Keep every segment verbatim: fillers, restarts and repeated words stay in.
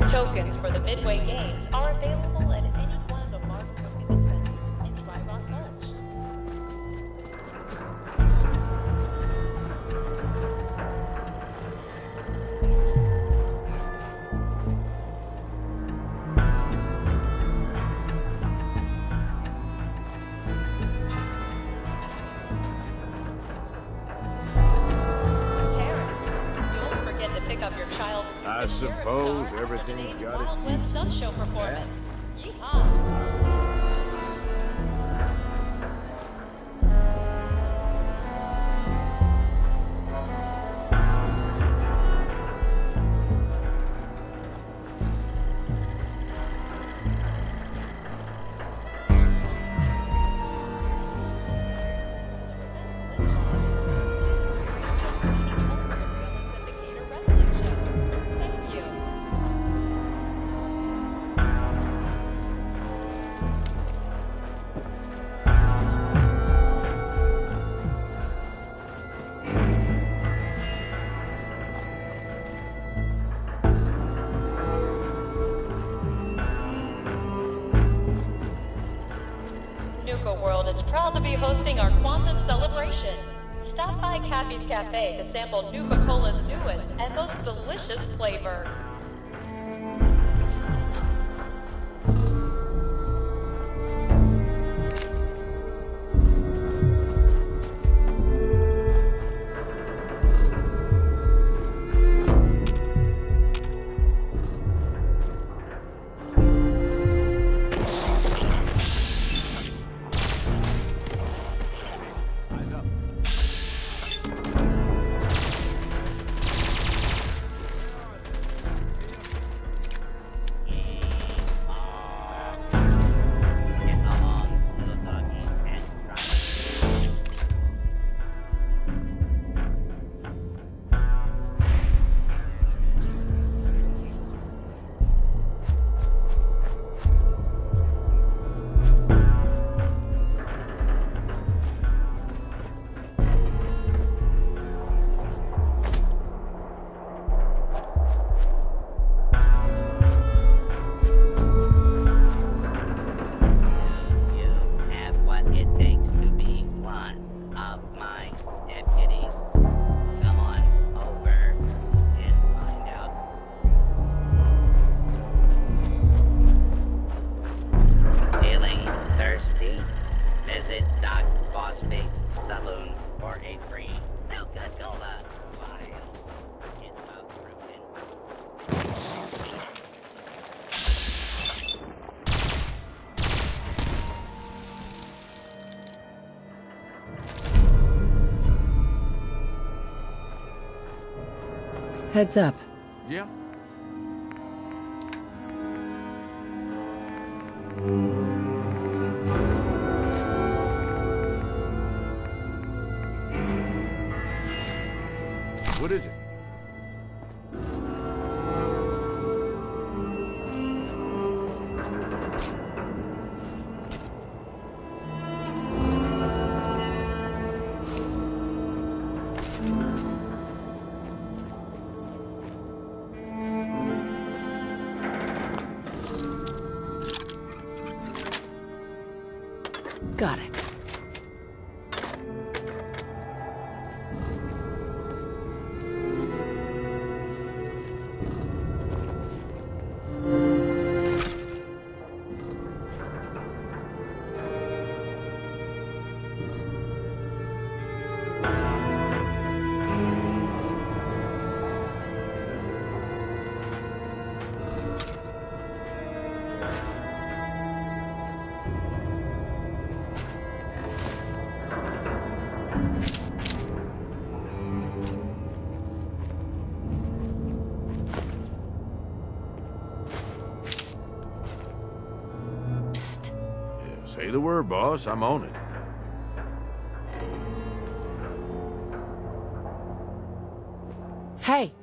Tokens for the Midway Games are available at any one of the Mark Token dispensers in Tribon Gulch. I suppose everything's got its Wild West Stunt Show performance. Yeehaw! World is proud to be hosting our Quantum Celebration. Stop by Cappy's Cafe to sample Nuka-Cola's newest and most delicious flavor. Heads up. Yeah. What is it? Got it. Say the word, boss. I'm on it. Hey!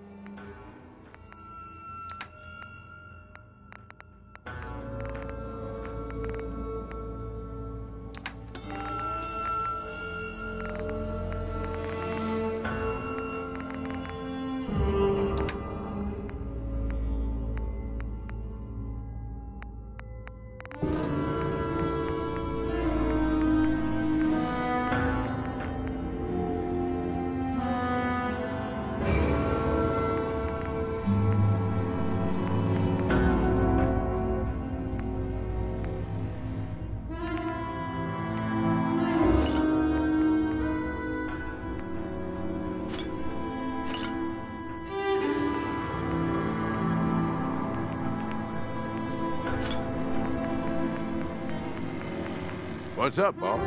What's up, boss?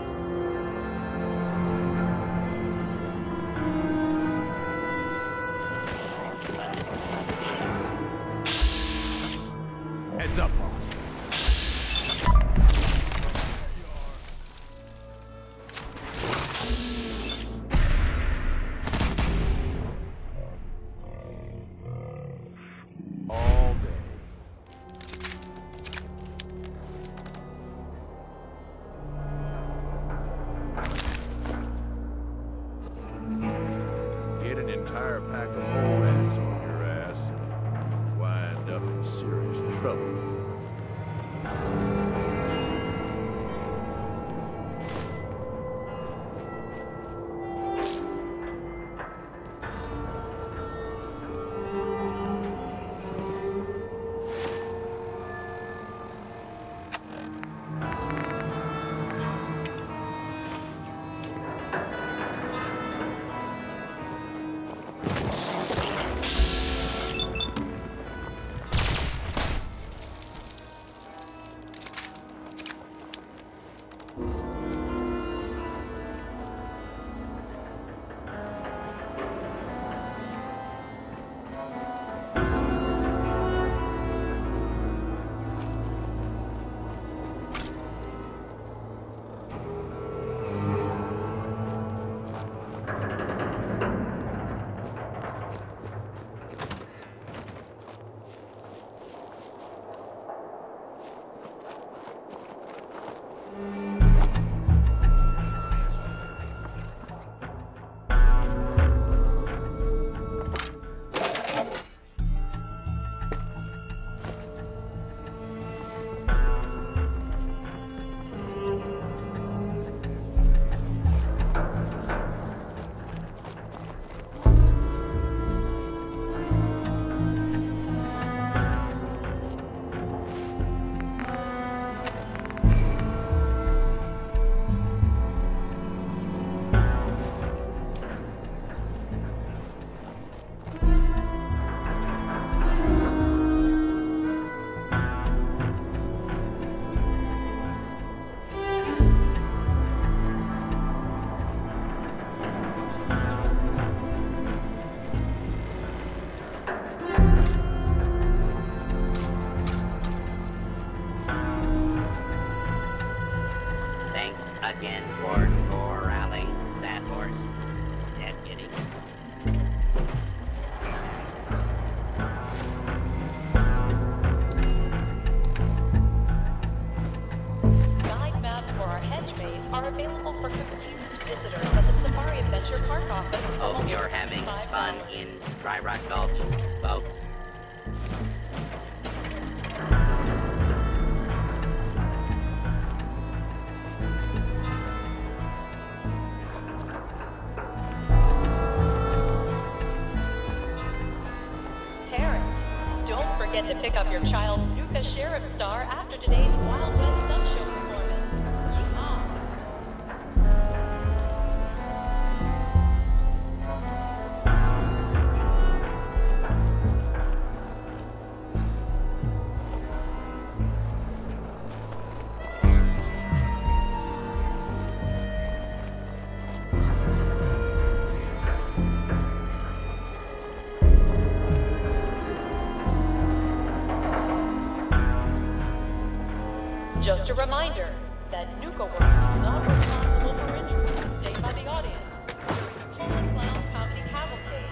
Heads up, boss. All day. Get an entire pack of old ants on your ass and wind up in serious trouble. Again for corralling that horse. Deputy. Guide maps for our hedge maze are available for confused visitors at the Safari Adventure Park office. Hope you're having fun in Dry Rock Gulch, folks. Forget to pick up your child's Nuka Sheriff Star after today's Wild West Sun Show performance. Yeehaw! Just a reminder that Nuka Works is not responsible for injuries sustained by the audience during the Coleman Clown Comedy Cavalcade.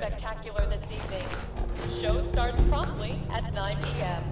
spectacular this evening. Show starts promptly at nine p m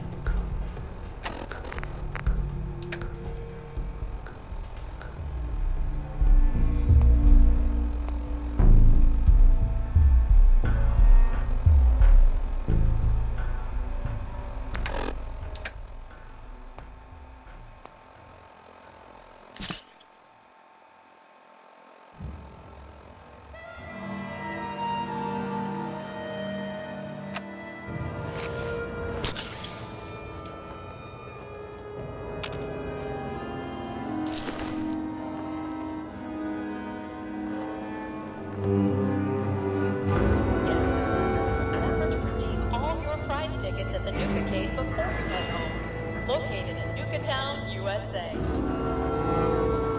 at the Nuka-Cade before you head home. Located in Nukatown, U S A.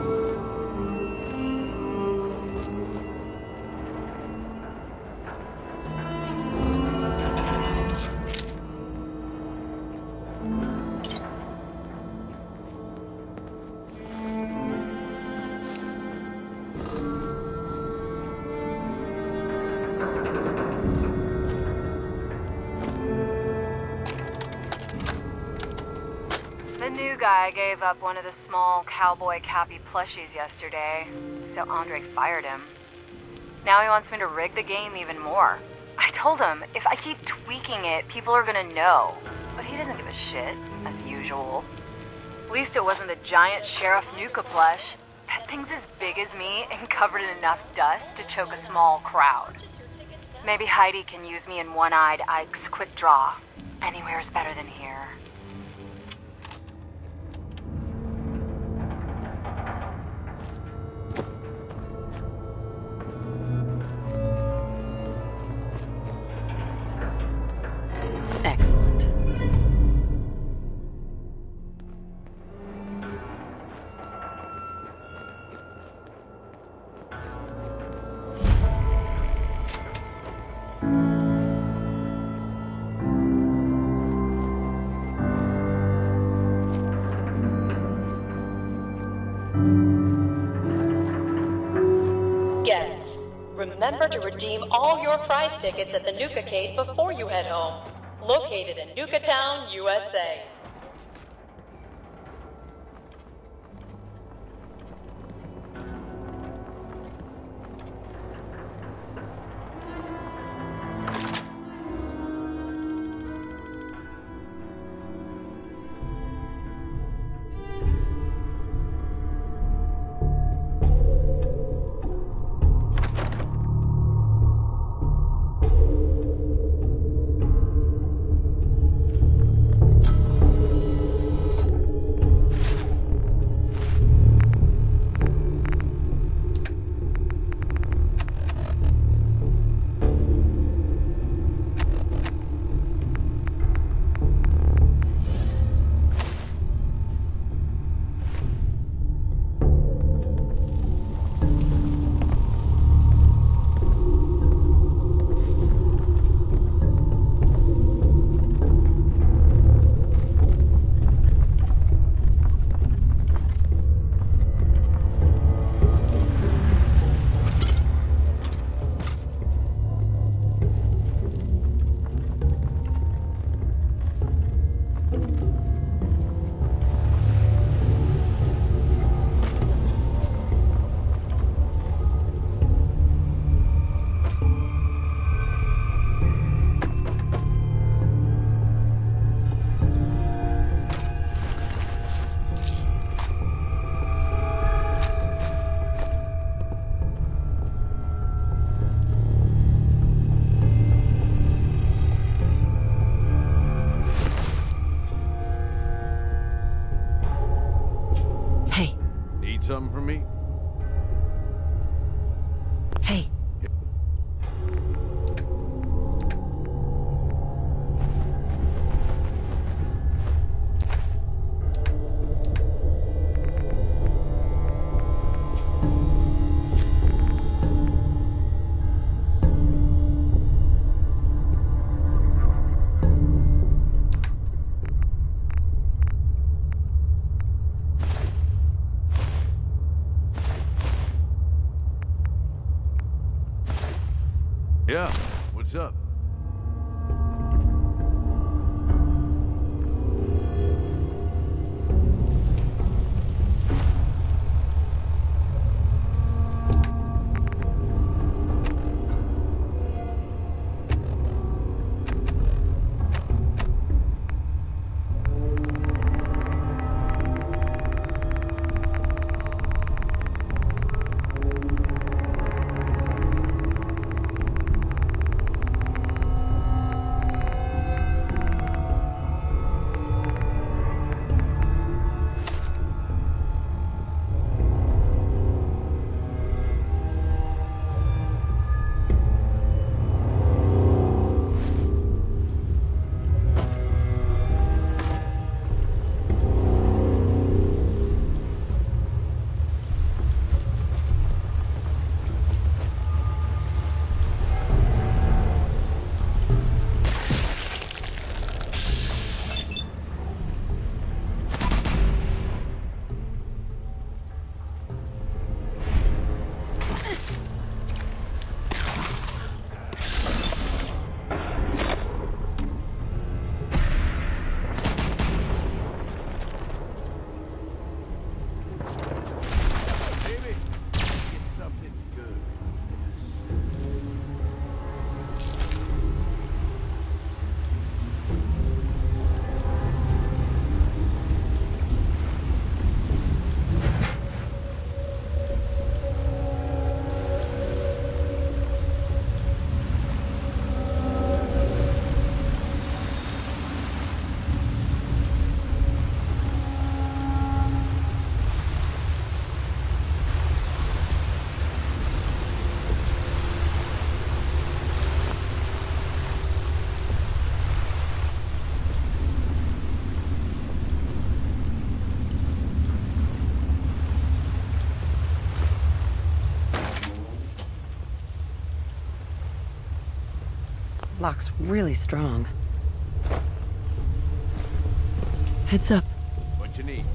The new guy gave up one of the small cowboy Cappy plushies yesterday, so Andre fired him. Now he wants me to rig the game even more. I told him, if I keep tweaking it, people are gonna know. But he doesn't give a shit, as usual. At least it wasn't the giant Sheriff Nuka plush. That thing's as big as me and covered in enough dust to choke a small crowd. Maybe Heidi can use me in One-Eyed Ike's quick draw. Anywhere's better than here. Excellent. Guests, remember to redeem all your prize tickets at the Nuka-Cade before you head home. Located in Nukatown, U S A. Something for me? Hey. Yeah, What's up? Lock's really strong. Heads up. What you need?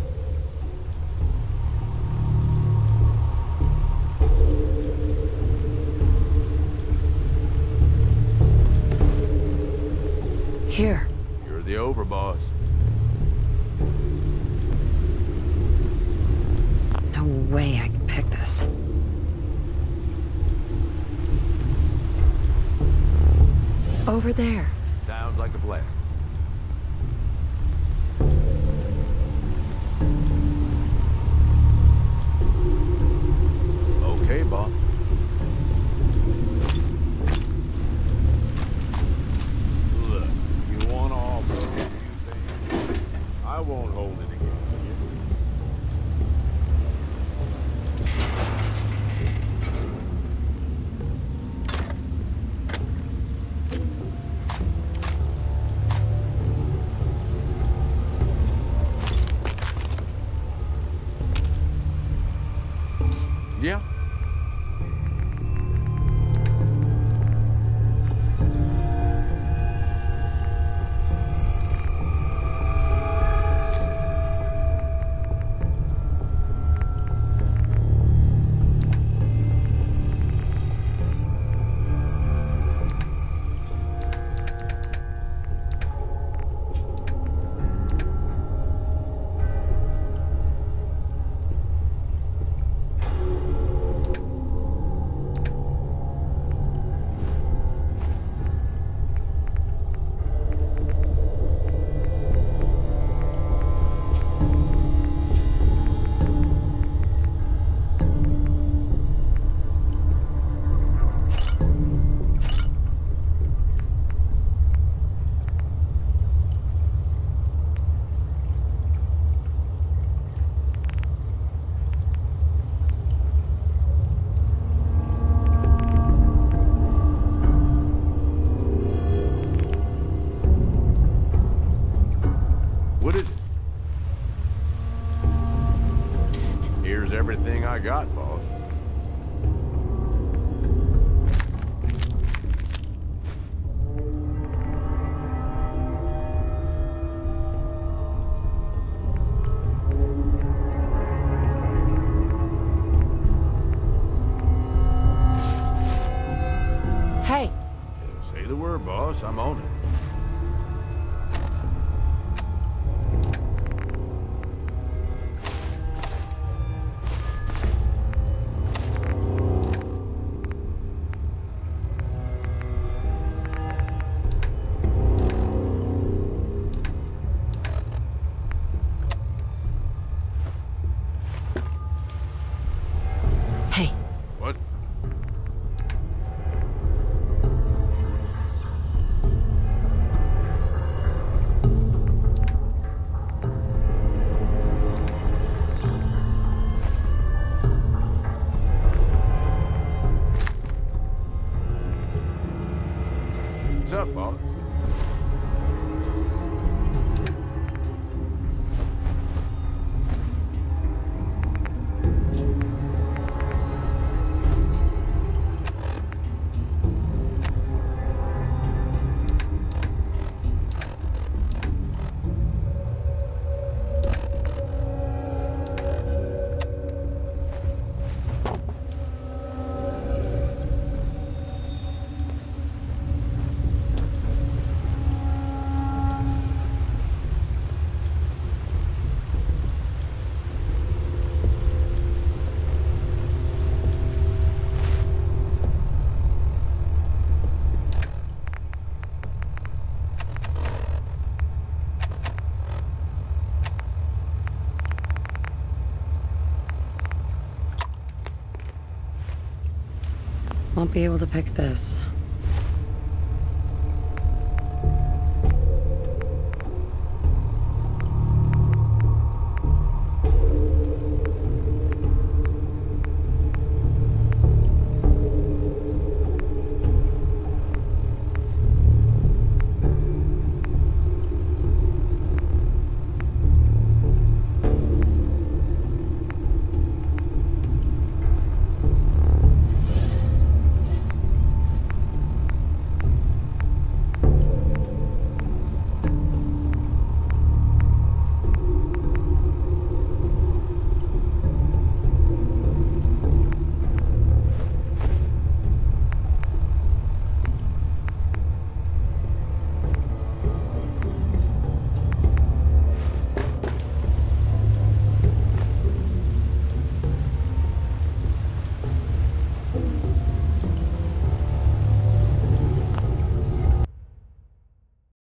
Here. You're the overboss. No way I can pick this. Over there. Sounds like a plan. Okay, boss. Look, you want to offer me anything? I won't hold it against you. Yeah? Say the word, boss. I'm on it. Hey, What? What's up, boss? won't be able to pick this.